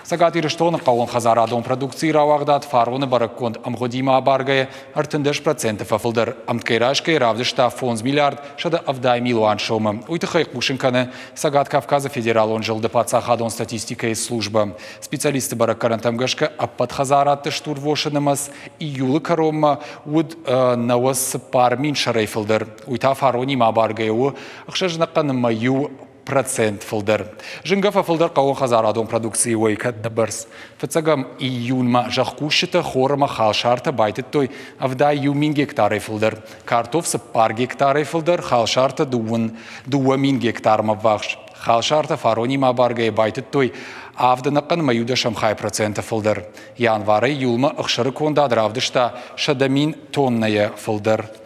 Сагат ирыштоны қауын хазарадон продукции равагдат фароны баракконд амгодима баргая артындыш процентов афылдыр. Амткайрашкай равдышта фонз миллиард шада авдай милуан шома. Уйты хайк пушинканы Сагат Кавказа федерал он жыл депаца хадон статистика и служба. Специалисты бараккарантамгашка аппад хазаратты штурвошынымыз июлы карома уд навас пармин шарайфылдыр. Уйта фарони ма баргая у ахшажнақаны маю процент фылдыр. Жынгафа фылдыр қауын хазарадон продукции уайкат дабырс. Фыцагам июнма жаққушыты хорыма халшарты байтыт той авда юмин гектары фылдыр. Картофсы пар гектары фылдыр, халшарты дуа мин гектарма вақш. Халшарты фарони ма баргай байтыт той авданақын маюда шамхай проценты фылдыр. Январы юлма ұқшыры кондадыр авдышта шадамин тонная фылдыр.